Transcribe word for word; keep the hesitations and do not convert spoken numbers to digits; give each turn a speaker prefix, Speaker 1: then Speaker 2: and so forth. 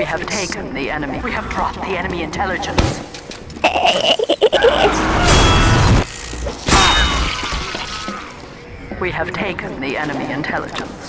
Speaker 1: have taken the enemy. We have dropped the enemy intelligence. We have taken the enemy intelligence.